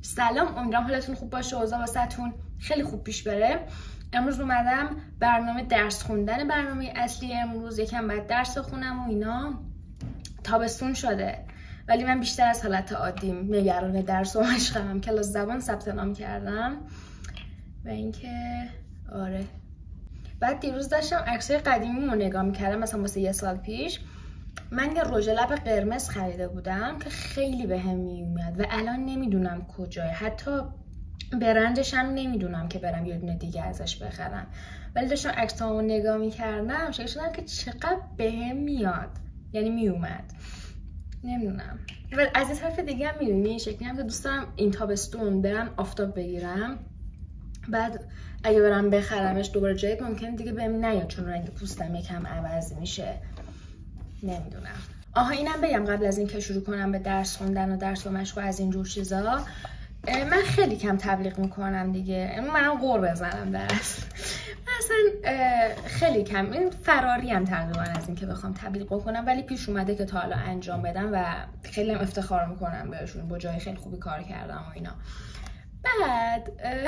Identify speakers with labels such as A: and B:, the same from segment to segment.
A: سلام، امیدوارم حالتون خوب باشه، اوضاع واسهتون خیلی خوب پیش بره. امروز اومدم برنامه درس خوندن برنامه اصلی امروز. یکم بعد درس بخونم و اینا. تابستون شده ولی من بیشتر از حالت عادیم نگران درس و مشقم. کلاس زبان ثبت نام کردم و اینکه آره. بعد دیروز داشتم عکسای قدیمیمو نگاه می‌کردم، مثلا واسه 1 سال پیش. من یه رژ لب قرمز خریده بودم که خیلی بهم میومد و الان نمیدونم کجاه، حتی برندش هم نمیدونم که برم یه دونه دیگه ازش بخرم. ولی داشتم عکسامو نگاه میکردم شکل شدم که چقدر بهم میاد، یعنی میومد. نمیدونم. ولی از این طرف دیگه هم میدونی شکلی هم که دوست دارم این تابستون برم آفتاب بگیرم، بعد اگه برم بخرمش دوباره جدید ممکنه دیگه بهم نیاد چون رنگ پوستم یکم عوض میشه. نمیدونم. آها اینم بگم قبل از اینکه شروع کنم به درس خوندن و درس و مشق و از اینجور چیزا، من خیلی کم تبلیغ میکنم دیگه. منم قور بزنم درس. مثلا خیلی کم، این فراری هم تقریبا از اینکه بخوام تبلیغ بکنم، ولی پیش اومده که تا حالا انجام بدم و خیلی هم افتخار میکنم بهشون، با جای خیلی خوبی کار کردم و اینا. بعد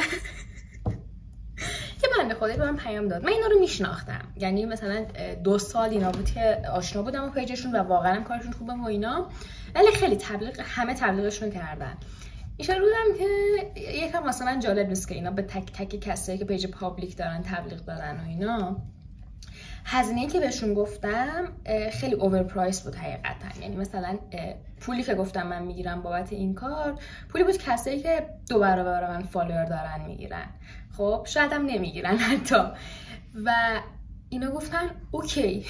A: یه بنده خدایی به من پیام داد. من اینا رو میشناختم، یعنی مثلا 2 سال اینا بود که آشنا بودم با پیجشون و واقعا کارشون خوبه و اینا، ولی خیلی همه تبلیغشون کردن. ایشون بودم که یکم واسه من جالب نیست که اینا به تک تک کسایی که پیج پابلیک دارن تبلیغ دارن و اینا. هزینه‌ای که بهشون گفتم خیلی اوورپرایس بود حقیقتا. یعنی مثلا پولی که گفتم من میگیرم بابت این کار پولی بود کسایی که 2 برابر من فالوور دارن میگیرن. خب شاید هم نمیگیرن حتی. و اینا گفتن اوکی.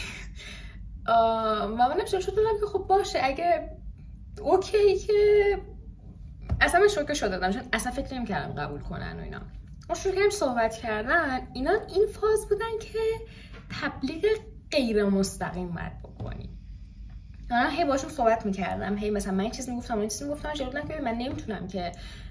A: و منم شروع دادم که خب باشه اگه اوکی، که اصلا من شوکه شده بودم چون اصلا فکر نمی‌کردم قبول کنن و اینا. ما شروع کردیم صحبت کردن. اینا این فاز بودن که تبلیغ غیر مستقیم باید بکنی. من هی باشون صحبت میکردم، هی مثلا من این چیز میگفتم، این چیز میگفتم، جلوتن که من نمیتونم که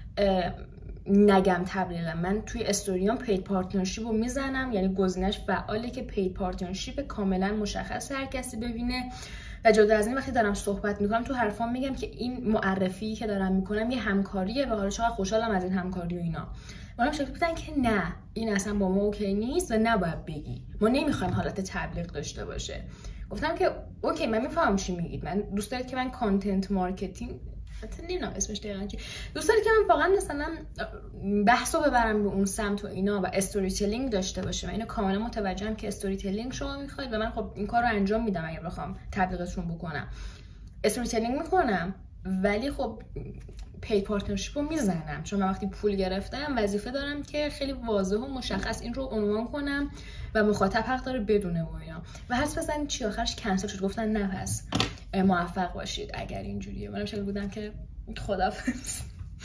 A: نگم تبلیغه. من توی استوریام پید پارتنرشیپ رو میزنم، یعنی گزینش فعاله که پید پارتنرشیپ کاملا مشخص هر کسی ببینه. و جدا از این وقتی دارم صحبت میکنم تو حرفام میگم که این معرفی که دارم میکنم یه همکاریه و حالا چقدر خوشحالم از این همکاری و اینا. منم شکل بودن که نه این اصلا با ما اوکی نیست و نباید بگی، ما نمیخوایم حالت تبلیغ داشته باشه. گفتم که اوکی من میفهمم چی میگید، من دوست دارید که من کانتنت مارکتینگ نمیدونم اسمش دقیقاً چی، دوست دارید که من واقعا مثلا بحثو ببرم به اون سمت و اینا و استوری تلینگ داشته باشه. من اینو کاملا متوجهم که استوری تلینگ شما میخواید و من خب این کارو انجام میدم. اگه بخوام تبلیغتون بکنم استوری تلینگ میکنم، ولی خب پی پارتنرشیپ رو میزنم چون من وقتی پول گرفتم وظیفه دارم که خیلی واضح و مشخص این رو عنوان کنم و مخاطب حق داره بدونه و اینا. و حدس بزنید چی آخرش کنسل شد، گفتن نه پس موفق باشید اگر اینجوریه. منم شکل بودم که خدافظ.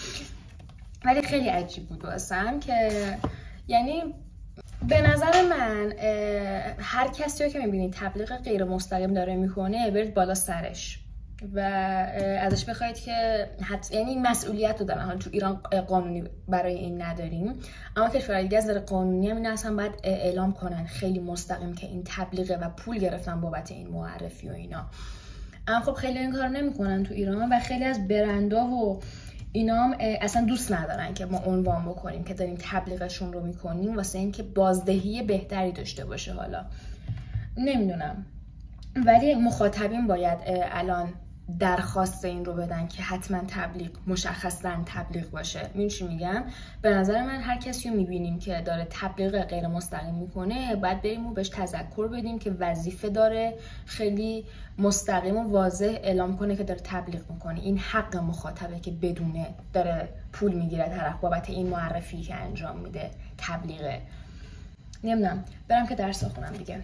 A: ولی خیلی عجیب بود واسم که یعنی به نظر من هر کسی رو که میبینید تبلیغ غیر مستقیم داره میکنه برید بالا سرش و ازش بخواید که یعنی مسئولیت رو دارن. حالا تو ایران قانونی برای این نداریم، اما کشورهای دیگه از نظر قانونی هم این اصلا باید اعلام کنن خیلی مستقیم که این تبلیغه و پول گرفتن بابت این معرفی و اینا. اما خب خیلی این کار نمیکنن تو ایران و خیلی از برندها و اینا هم اصلا دوست ندارن که ما عنوان بکنیم که داریم تبلیغشون رو میکنیم واسه اینکه بازدهی بهتری داشته باشه. حالا نمیدونم، ولی مخاطبین باید الان درخواست این رو بدن که حتما تبلیغ مشخصاً تبلیغ باشه. میدونی چی میگم؟ به نظر من هر کسی رو میبینیم که داره تبلیغ غیر مستقیم میکنه باید بریم و بهش تذکر بدیم که وظیفه داره خیلی مستقیم و واضح اعلام کنه که داره تبلیغ میکنه. این حق مخاطبه که بدونه داره پول میگیره طرف بابت این معرفی که انجام میده تبلیغه. نمیدونم، برم که درس بخونم دیگه.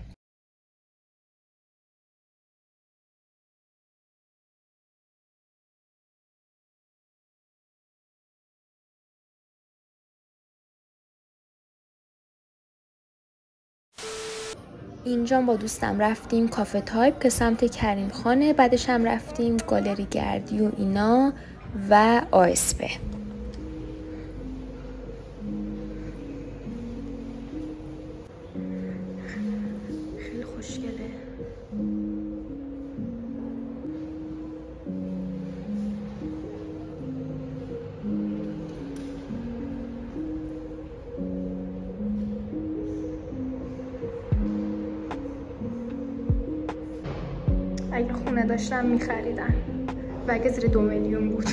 B: اینجا با دوستم رفتیم کافه تایپ که سمت کریم خانه، بعدش هم رفتیم گالری گردی و اینا و آسپه. خیلی خوشگله.
A: اگه خونه داشتم میخریدم و اگه زیر 2 میلیون بود.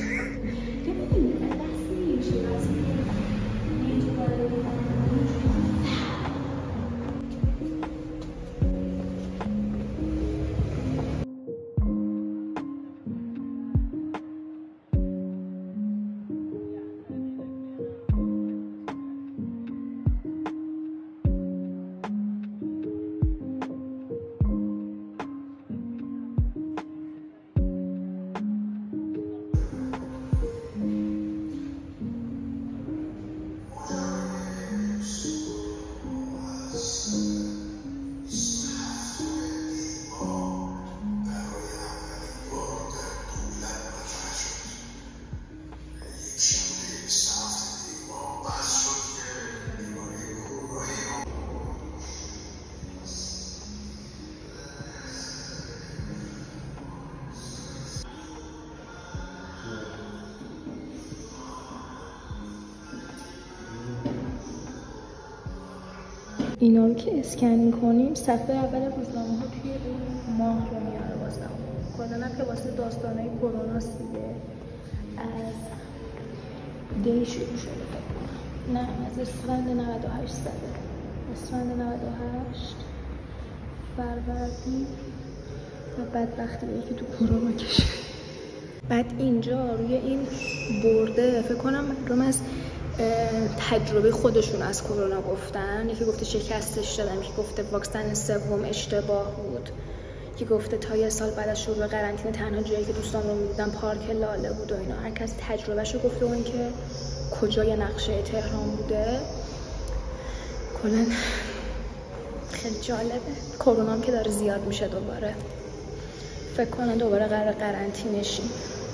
A: اینا رو که اسکنینگ کنیم صفحه اول روزنامه ها توی این ماه رو میاره واسم. کلا هم که واسه داستانای کرونا دیگه از دی شروع شده. نه از اسفند 98 زده. اسفند 98 فروردین و بدبختی که تو کرونا کشید. بعد اینجا روی این برده فکر کنم مردم از تجربه خودشون از کرونا گفتن. یکی گفته شکستش دادم، یکی گفته واکسن سوم اشتباه بود، یکی گفته تا یه سال بعد از شروع قرنطینه تنها جایی که دوستان رو می‌دیدم پارک لاله بود و اینا. هر کس تجربهشو گفته و اینکه کجای نقشه تهران بوده. کلا خیلی جالبه. کرونا هم که داره زیاد میشه دوباره. فکر کنم دوباره قرار قرنطینه شیم.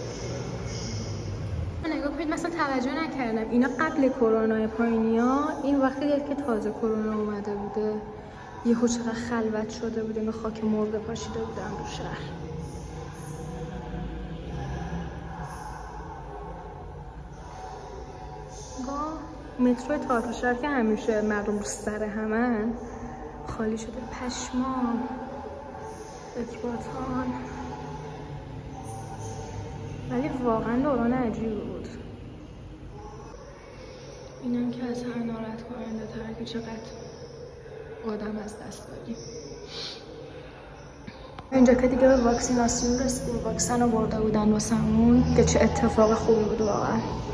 A: نگاه کنید مثلا توجه نکردم اینا قبل کرونا پایینیا، این وقتی که تازه کرونا اومده بوده یهو چقدر خلوت شده بود، اینو خاک مرده پاشیده بودن رو شهر. مترو تاتو که همیشه مردم رو سر همن خالی شده. پشمام، اکباتان. ولی واقعا دوران عجیبی بود. اینم که از هر ناراحت کننده تر که چقدر آدم از دست دادیم. اینجا که دیگه به واکسیناسیون رسیدیم، واکسن رو برده بودن واسمون که چه اتفاق خوبی بود واقعا.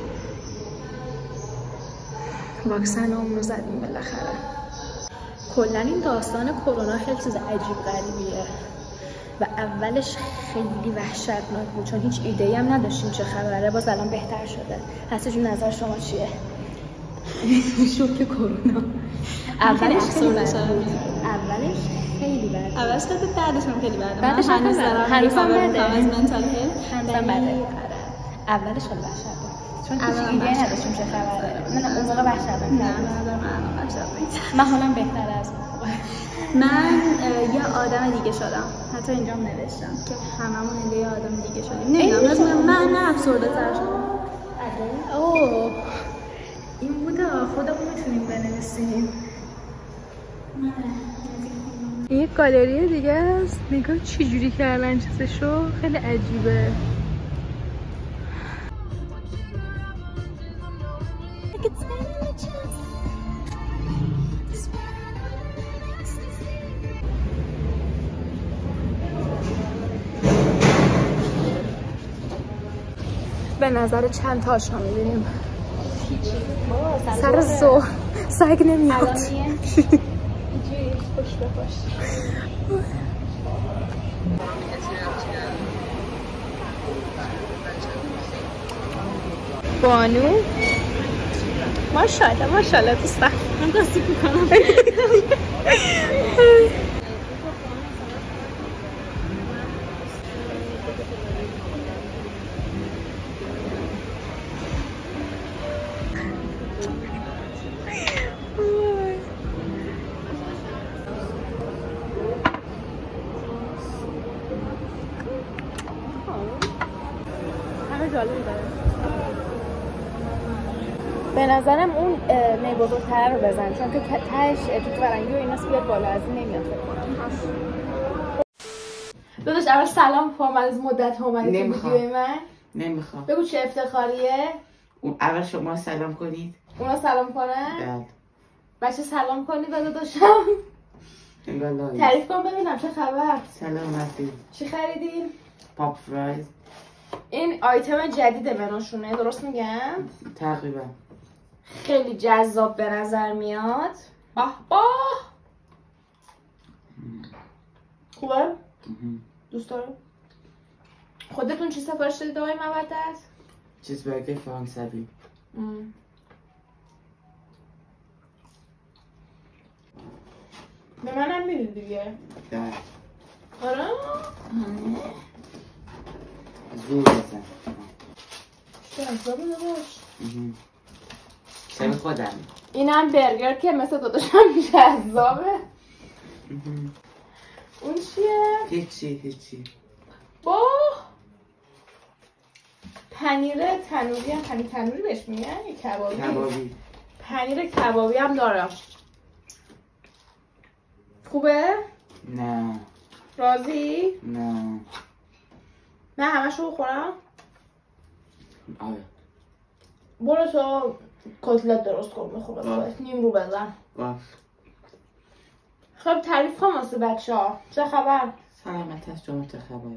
A: واکسن رو زدیم بالاخره. کلا این داستان کرونا خیلی چیز عجیب غریبیه و اولش خیلی وحشتناک بود چون هیچ ایده‌ای هم نداشتیم چه خبره. باز الان بهتر شده. هستی جون نظر شما چیه؟ شوک کرونا اولش خیلی بد بود. اولش خیلی بد.
C: اولش خیلی بعدش هم خیلی بده.
A: بعدش هم هنوزم بده.
C: از منتال هلت
A: هنوزم بده. اولش خیلی وحشتناک بود چون هیچ ایده‌ای نداشتیم چه خبره. من اون موقع وحشتناک من حالم بهتر از
C: من یه آدم دیگه شدم. حتی اینجام نوشتم که هممون یه آدم دیگه شدیم. نمیدونم من نه افسرده تر شدم.
A: اوه این بوده خودمون میتونیم بنویسیم. این یک گالری دیگه است. نگاه چی جوری کردن چیزشو، خیلی عجیبه. به نظر چند تا آشنا می‌بینیم. سر ظهر سگ نمیاد. بانو ماشاءالله ماشاءالله دوستم.
C: من قصدی میکنم.
A: به نظرم اون می بزرگتره رو بزن چون که تهش توت فرنگی و ایناس بیاد بالا، از این نمیاد فکر کنم. داداش اول سلام کن، از مدت اومدی تو ویدیوی من.
D: نمیخوام.
A: بگو چه افتخاریه.
D: اول شما سلام کنید.
A: اونا سلام کنن؟
D: بله.
A: بچه سلام کنید به داداشم.
D: انگار
A: تعریف کن ببینم چه خبر.
D: سلامتی.
A: چی خریدین؟
D: پاپ فرایز.
A: این آیتم جدید منوشونه، درست میگم؟
D: تقریبا.
A: خیلی جذاب به نظر میاد. باه خوبه؟ دوست دارم. خودتون چی سفارش دادید آقای مودت؟
D: چیزبرگر فرانسوی.
A: به منم میدید دیگه.
D: ده.
A: آره؟
D: زور بزن.
A: جذابه داداش.
D: شب خودم.
A: اینم برگر که مثل داداشم جذابه. اون چیه؟
D: هیچی.
A: با پنیر تنوری هم، پنیر تنوری بهش میگن یا کبابی؟ پنیر کبابی هم دارم. خوبه؟
D: نه.
A: راضی؟
D: نه.
A: من همشو بخورم؟
D: آره.
A: برو تو کتلت درست کن بخور نیم رو بزن.
D: باش.
A: خب تعریف کن واسه بچه‌ها. چه خبر؟
D: سلامت هست شما چه خبر؟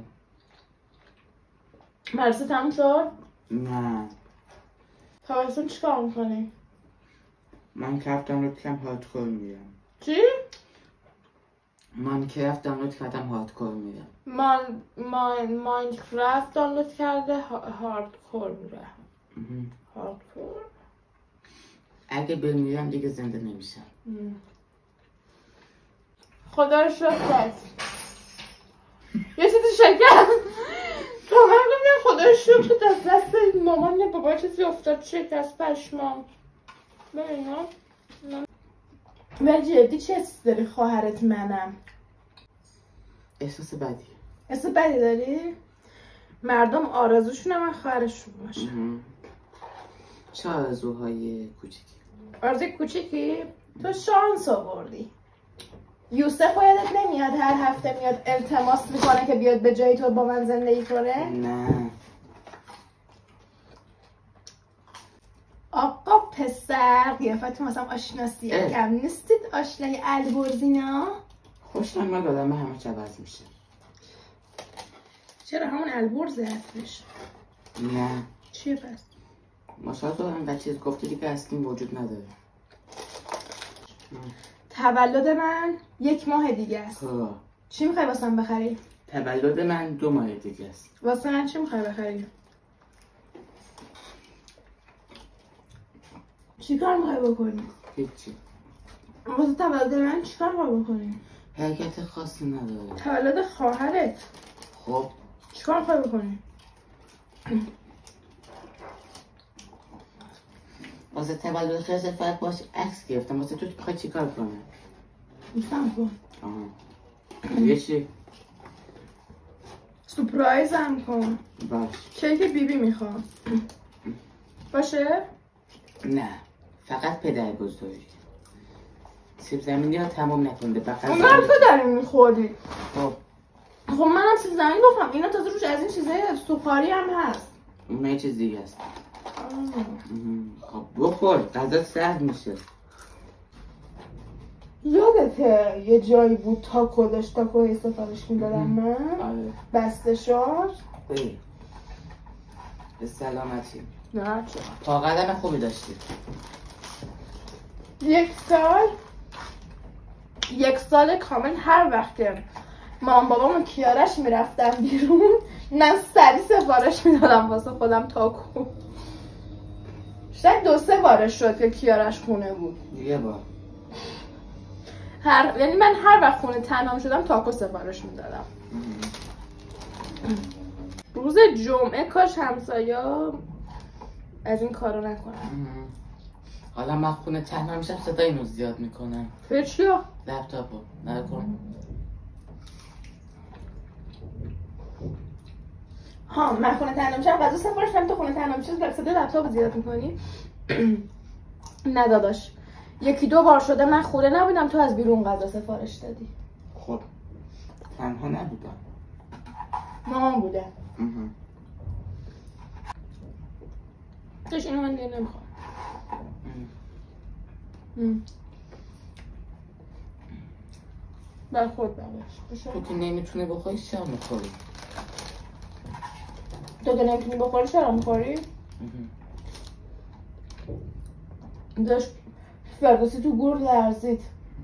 A: مدرسه تموم شد؟
D: نه.
A: تابستون چیکار میکنی؟
D: من کرافت دانلود کردم هاردکور میرم.
A: چی؟
D: من کرافت دانلود کردم هاردکور میرم.
A: ماینکرافت دانلود کرده هاردکور میره. هاردکور؟
D: اگه بمیرم دیگه زنده نمیشم.
A: خدا رو شکر. یه چیزی شکر. تا من گفتم خدا رو شکر دست مامان بابا چیزی افتاد شکست پشمام. ببینم. ولی جدی چه حسی داری خواهرت منم؟
D: احساس بدی.
A: احساس بدی داری؟ مردم آرزوشونه من خواهرشون باشه.
D: چه آرزوهای کوچیکی؟
A: آرزوی کوچیکی؟ تو شانس آوردی. یوسف یادت نمیاد هر هفته میاد التماس میکنه که بیاد به جای تو با من زندگی کنه؟
D: نه.
A: آقا پسر قیافتون مثلا آشناسی کم نیستید آشنای البرزینا؟
D: خوشم من آدم همه چه عوض میشه.
A: چرا همون البرزه هستش؟
D: نه.
A: چیه پس؟
D: ماشاءالله تو انقدر چیز گفتی دیگه اصلی وجود نداره.
A: تولد من 1 ماه دیگه است. چی میخوای واسم بخری؟
D: تولد من 2 ماه دیگه است.
A: واسه من چی میخوای بخری؟ چی کار میخوای بکنی؟
D: هیچی.
A: واسه تولد من چی کار میخوای بکنی؟
D: حرکت خاصی نداره.
A: تولد خواهرت.
D: خب
A: چی کار میخوای بکنی؟
D: واسه تولد خیلی فقط باش عکس گرفتم. واسه تو بخوای چی کار کنه؟
A: میفهم کن.
D: یه چی؟
A: سپرایز هم کن.
D: باش.
A: کیک بیبی میخوام. باشه؟
D: نه. فقط پدر بزرگ. سیب زمینی ها تمام نکنده.
A: اون هم تو داری میخوری.
D: خب
A: منم سیب زمینی گفتم. اینا تازه روش از این چیزای سوخاری هم هست.
D: اون یه چیز دیگه است. خب بخور. غذا سرد میشه.
A: یادته یه جایی بود تاکو داشت تاکو سفارش میدادم من؟
D: آره.
A: بسته شد؟
D: به سلامتی.
A: نه چرا؟
D: پا قدم خوبی داشتی.
A: 1 سال کامل هر وقت که مامان بابام و کیارش میرفتم بیرون من سری سفارش میدادم واسه خودم تاکو. شاید 2-3 بار شد که کیارش خونه بود.
D: یه بار.
A: یعنی من هر وقت خونه تنهام شدم تاکو سفارش میدادم. روز جمعه کاش همسایا از این کارو نکنم.
D: حالا من خونه تنها میشم صدای اینو زیاد میکنم.
A: چیا؟
D: لپتاپو نکن.
A: من خونه تنها میشم غذا سفارش میدم. تو خونه تنها میشی صدای لپتاپ زیاد میکنی؟ نه داداش 1-2 بار شده من خونه نبودم تو از بیرون غذا سفارش دادی.
D: خب تنها نبودم.
A: مامان بوده. داشت اینو من دیگه نمیخوام. بر خود برداشت.
D: تو که نمیتونه بخوری چرا میخوری؟
A: تو که نمیتونی بخوری چرا میخوری؟ داشت فردوسی تو گور لرزید.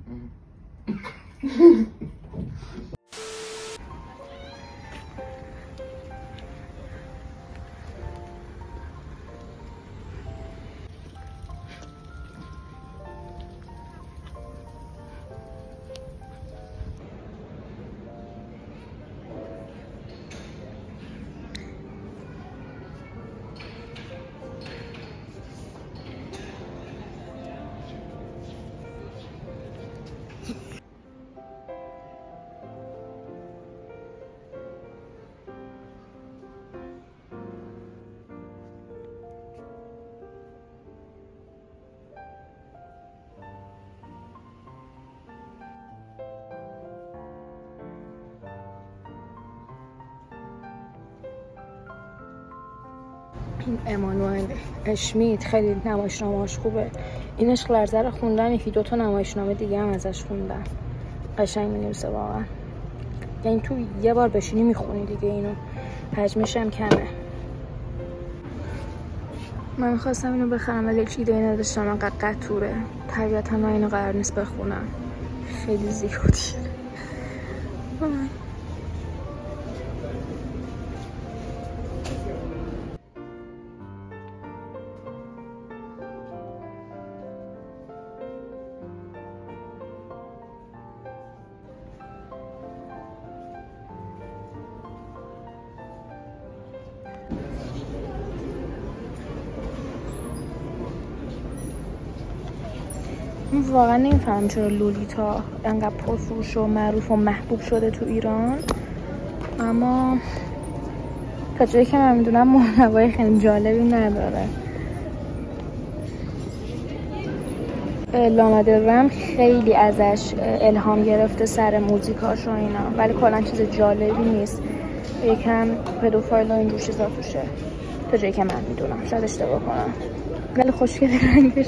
A: این امانوئل اشمیت خیلی نمایشنامه‌اش خوبه. این عشق لرزه رو خوندم، یکی دوتا نمایشنامه دیگه هم ازش خوندم. قشنگ می‌نویسه واقعا. یعنی تو یه بار بشینی میخونی دیگه اینو. حجمش هم کمه. من خواستم اینو بخرم ولی هیچ ایده‌ای نداشتم، انقدر قطوره. طبیعتا من اینو قرار نیست بخونم. خیلی زیادیه. واقعا نمیفهمم چرا لولیتا انقدر پرفروش و معروف و محبوب شده تو ایران، اما تا جایی که من میدونم محتوای خیلی جالبی نداره. لانا دل ریم خیلی ازش الهام گرفته سر موزیکاش و اینا، ولی کلا چیز جالبی نیست. یکم پدوفایل و اینجور چیزا توشه تا جایی که من میدونم، شاید اشتباه کنم، ولی خوشگله رنگش.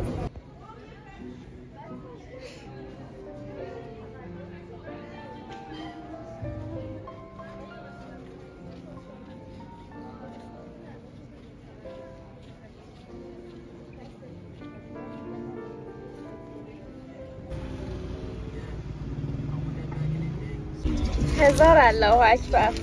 A: هزار الله اکبر.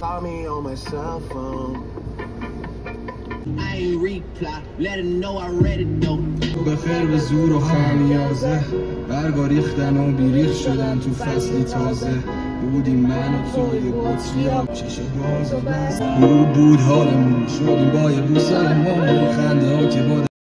E: بخیر به زور و خمیازه برگا ریختن و بیریخ شدن تو فصلی تازه. بودیم من و توی بطری آب چش باز و بست. بود حالمون شدیم با یه بوسه ما خنده ها که